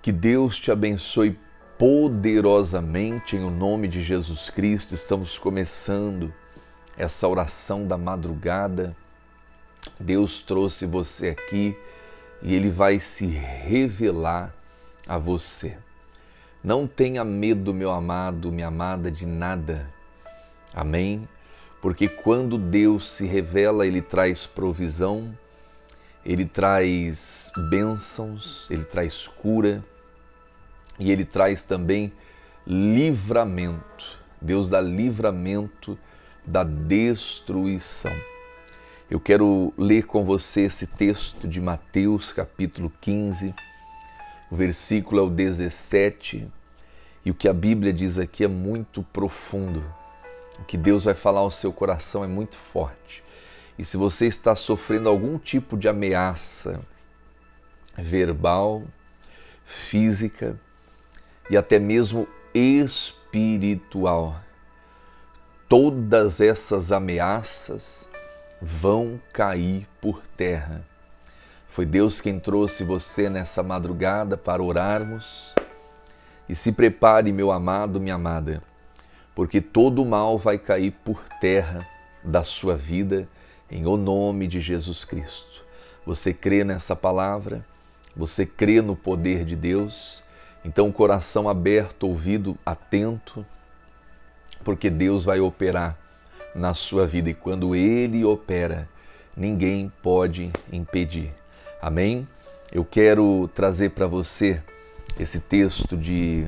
Que Deus te abençoe poderosamente em o nome de Jesus Cristo. Estamos começando essa oração da madrugada. Deus trouxe você aqui e Ele vai se revelar a você. Não tenha medo, meu amado, minha amada, de nada. Amém? Porque quando Deus se revela, Ele traz provisão, Ele traz bênçãos, Ele traz cura e Ele traz também livramento. Deus dá livramento da destruição. Eu quero ler com você esse texto de Mateus, capítulo 15, o versículo é o 17, e o que a Bíblia diz aqui é muito profundo. O que Deus vai falar ao seu coração é muito forte. E se você está sofrendo algum tipo de ameaça verbal, física e até mesmo espiritual, todas essas ameaças vão cair por terra. Foi Deus quem trouxe você nessa madrugada para orarmos. E se prepare, meu amado, minha amada, porque todo o mal vai cair por terra da sua vida, em o nome de Jesus Cristo. Você crê nessa palavra? Você crê no poder de Deus? Então, coração aberto, ouvido atento, porque Deus vai operar na sua vida. E quando Ele opera, ninguém pode impedir. Amém? Eu quero trazer para você esse texto de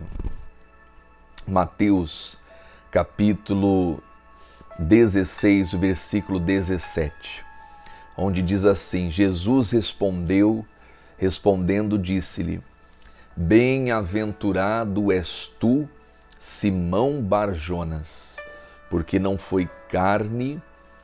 Mateus, capítulo 16, o versículo 17, onde diz assim: Jesus respondendo, disse-lhe: Bem-aventurado és tu, Simão Bar-Jonas, porque não foi carne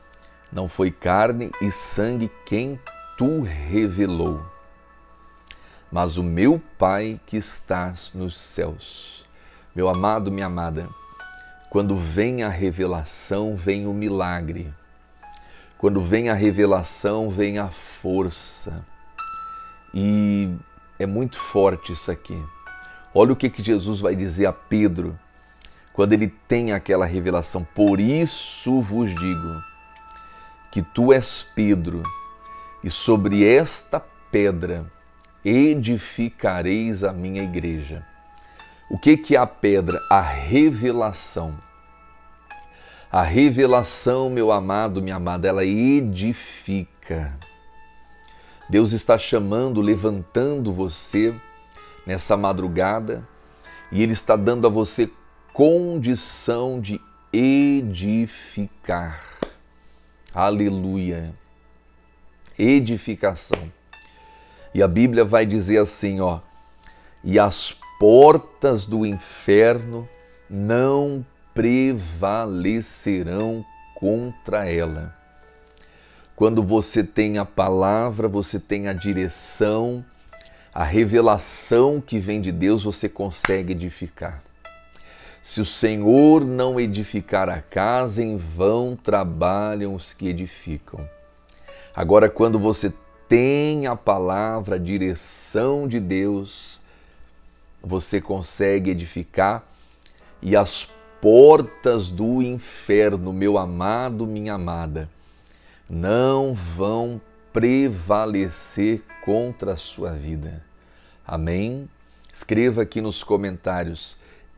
e sangue quem tu revelou, mas o meu Pai que estás nos céus. Meu amado, minha amada, quando vem a revelação, vem o milagre. Quando vem a revelação, vem a força. E é muito forte isso aqui. Olha o que Jesus vai dizer a Pedro quando ele tem aquela revelação. Por isso vos digo que tu és Pedro, e sobre esta pedra edificareis a minha igreja. O que é a pedra? A revelação. A revelação, meu amado, minha amada, ela edifica. Deus está chamando, levantando você nessa madrugada e Ele está dando a você condição de edificar. Aleluia! Edificação. E a Bíblia vai dizer assim, e as portas do inferno não prevalecerão contra ela. Quando você tem a palavra, você tem a direção, a revelação que vem de Deus, você consegue edificar. Se o Senhor não edificar a casa, em vão trabalham os que edificam. Agora, quando você tem a palavra, a direção de Deus, você consegue edificar e as portas do inferno, meu amado, minha amada, não vão prevalecer contra a sua vida. Amém? Escreva aqui nos comentários: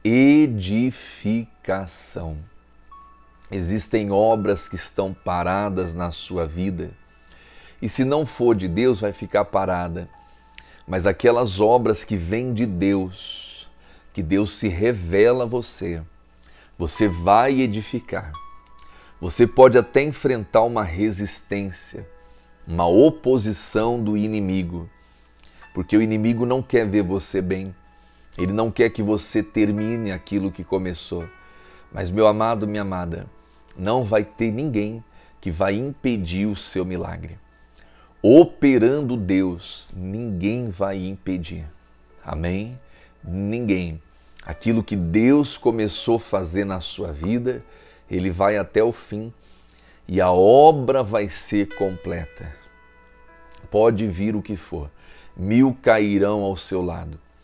edificação. Existem obras que estão paradas na sua vida e se não for de Deus vai ficar parada. Mas aquelas obras que vêm de Deus, que Deus se revela a você, você vai edificar. Você pode até enfrentar uma resistência, uma oposição do inimigo, porque o inimigo não quer ver você bem, ele não quer que você termine aquilo que começou. Mas, meu amado, minha amada, não vai ter ninguém que vai impedir o seu milagre. Operando Deus, ninguém vai impedir. Amém? Ninguém. Aquilo que Deus começou a fazer na sua vida, Ele vai até o fim e a obra vai ser completa. Pode vir o que for, 1000 cairão ao seu lado,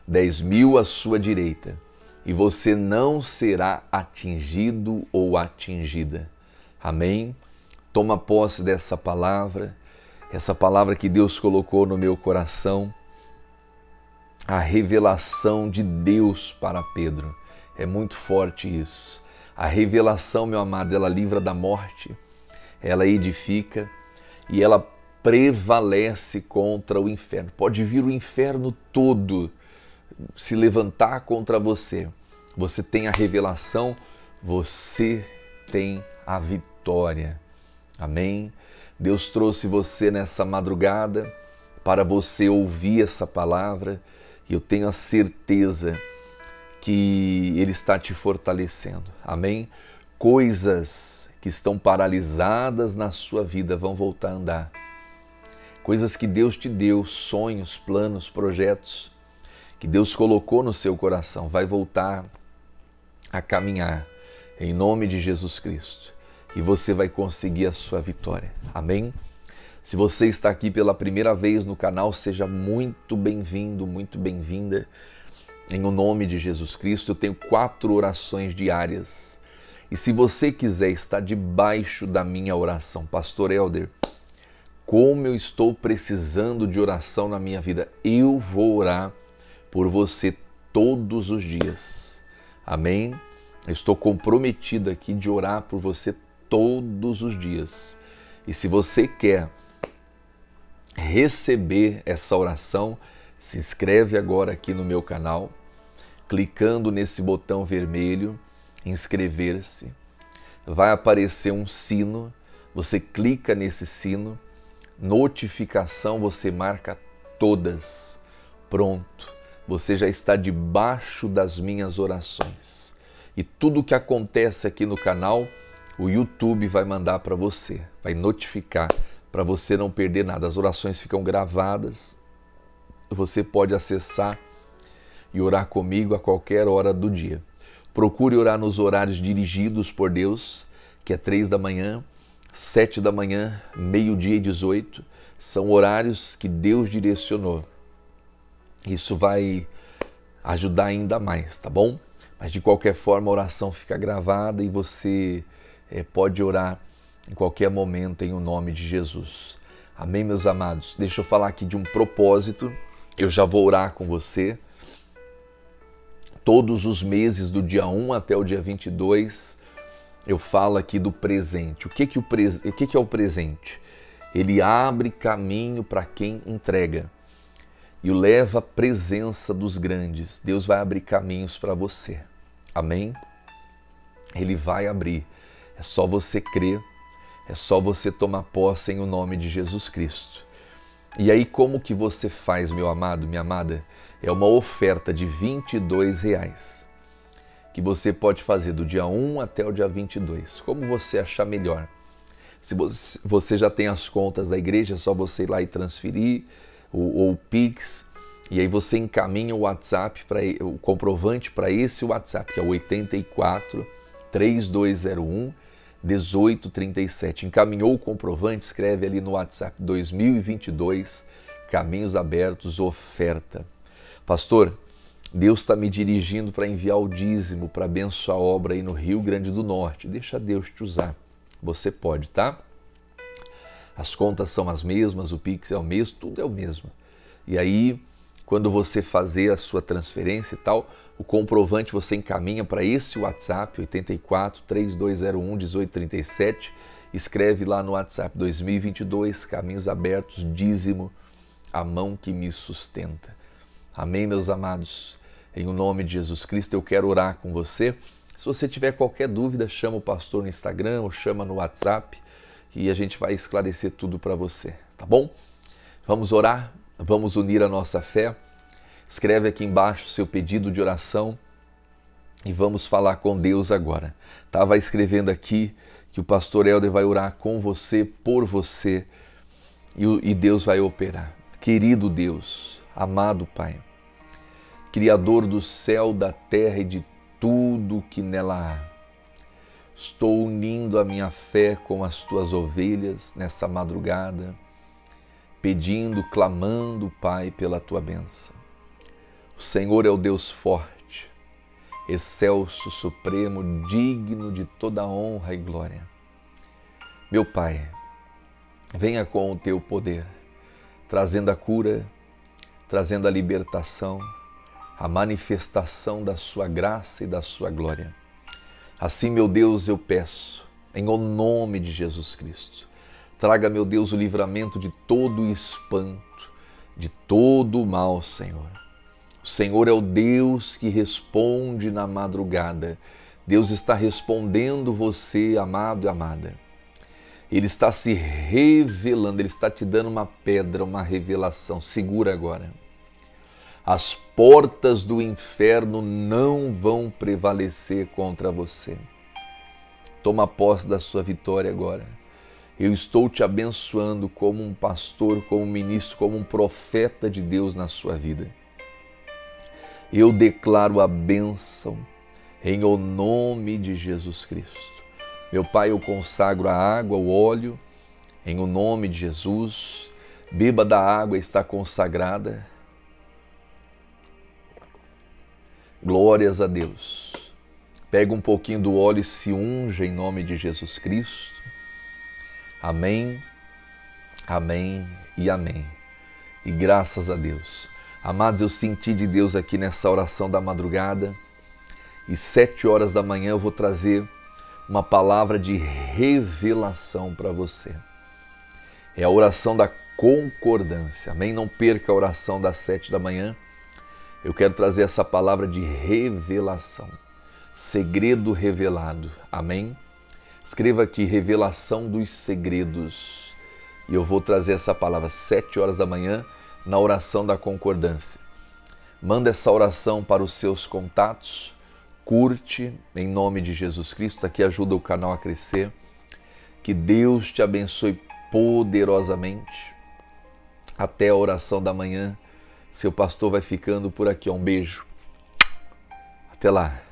10.000 à sua direita, e você não será atingido ou atingida. Amém? Toma posse dessa palavra, essa palavra que Deus colocou no meu coração, a revelação de Deus para Pedro. É muito forte isso. A revelação, meu amado, ela livra da morte, ela edifica e ela prevalece contra o inferno. Pode vir o inferno todo se levantar contra você. Você tem a revelação, você tem a vitória. Amém? Deus trouxe você nessa madrugada para você ouvir essa palavra e eu tenho a certeza que Ele está te fortalecendo. Amém? Coisas que estão paralisadas na sua vida vão voltar a andar. Coisas que Deus te deu, sonhos, planos, projetos, que Deus colocou no seu coração, vai voltar a caminhar em nome de Jesus Cristo. E você vai conseguir a sua vitória. Amém? Se você está aqui pela primeira vez no canal, seja muito bem-vindo, muito bem-vinda. Em o nome de Jesus Cristo, eu tenho 4 orações diárias. E se você quiser estar debaixo da minha oração, Pastor Helder, como eu estou precisando de oração na minha vida, eu vou orar por você todos os dias. Amém? Eu estou comprometido aqui de orar por você todos os dias. E se você quer receber essa oração, se inscreve agora aqui no meu canal, clicando nesse botão vermelho, inscrever-se. Vai aparecer um sino, você clica nesse sino, notificação, você marca todas. Pronto, você já está debaixo das minhas orações. E tudo que acontece aqui no canal, o YouTube vai mandar para você, vai notificar para você não perder nada. As orações ficam gravadas, você pode acessar e orar comigo a qualquer hora do dia. Procure orar nos horários dirigidos por Deus, que é 3 da manhã, 7 da manhã, meio-dia e 18. São horários que Deus direcionou. Isso vai ajudar ainda mais, tá bom? Mas de qualquer forma a oração fica gravada e você pode orar em qualquer momento em o nome de Jesus. Amém, meus amados? Deixa eu falar aqui de um propósito. Eu já vou orar com você. Todos os meses, do dia 1 até o dia 22, eu falo aqui do presente. O que é o presente? Ele abre caminho para quem entrega e o leva à presença dos grandes. Deus vai abrir caminhos para você. Amém? Ele vai abrir. É só você crer, é só você tomar posse em o nome de Jesus Cristo. E aí como que você faz, meu amado, minha amada? É uma oferta de R$22 que você pode fazer do dia 1 até o dia 22, como você achar melhor. Se você já tem as contas da igreja, é só você ir lá e transferir, ou o Pix, e aí você encaminha o WhatsApp, o comprovante para esse WhatsApp, que é o 84 3201 1837. Encaminhou o comprovante, escreve ali no WhatsApp 2022, Caminhos Abertos, oferta. Pastor, Deus está me dirigindo para enviar o dízimo para abençoar a obra aí no Rio Grande do Norte. Deixa Deus te usar. Você pode, tá? As contas são as mesmas, o Pix é o mesmo, tudo é o mesmo. E aí, quando você fazer a sua transferência e tal, o comprovante você encaminha para esse WhatsApp, 84 3201 1837, escreve lá no WhatsApp 2022, Caminhos Abertos, dízimo, a mão que me sustenta. Amém, meus amados? Em o nome de Jesus Cristo, eu quero orar com você. Se você tiver qualquer dúvida, chama o pastor no Instagram ou chama no WhatsApp e a gente vai esclarecer tudo para você, tá bom? Vamos orar, vamos unir a nossa fé. Escreve aqui embaixo o seu pedido de oração e vamos falar com Deus agora. Estava escrevendo aqui que o pastor Helder vai orar com você, por você, e Deus vai operar. Querido Deus, amado Pai, Criador do céu, da terra e de tudo que nela há, estou unindo a minha fé com as tuas ovelhas nessa madrugada, pedindo, clamando, Pai, pela tua bênção. O Senhor é o Deus forte, excelso, supremo, digno de toda honra e glória. Meu Pai, venha com o teu poder, trazendo a cura, trazendo a libertação, a manifestação da sua graça e da sua glória. Assim, meu Deus, eu peço, em o nome de Jesus Cristo, traga, meu Deus, o livramento de todo o espanto, de todo o mal, Senhor. O Senhor é o Deus que responde na madrugada. Deus está respondendo você, amado e amada. Ele está se revelando, Ele está te dando uma pedra, uma revelação. Segura agora. As portas do inferno não vão prevalecer contra você. Toma posse da sua vitória agora. Eu estou te abençoando como um pastor, como um ministro, como um profeta de Deus na sua vida. Eu declaro a bênção em o nome de Jesus Cristo. Meu Pai, eu consagro a água, o óleo, em o nome de Jesus. Beba da água, está consagrada. Glórias a Deus. Pega um pouquinho do óleo e se unja em nome de Jesus Cristo. Amém, amém e amém. E graças a Deus. Amados, eu senti de Deus aqui nessa oração da madrugada. E 7 horas da manhã eu vou trazer uma palavra de revelação para você. É a oração da concordância. Amém? Não perca a oração das 7 da manhã. Eu quero trazer essa palavra de revelação. Segredo revelado. Amém? Escreva aqui, revelação dos segredos. E eu vou trazer essa palavra 7 horas da manhã na oração da concordância. Manda essa oração para os seus contatos. Curte em nome de Jesus Cristo. Aqui ajuda o canal a crescer. Que Deus te abençoe poderosamente. Até a oração da manhã. Seu pastor vai ficando por aqui. Um beijo. Até lá.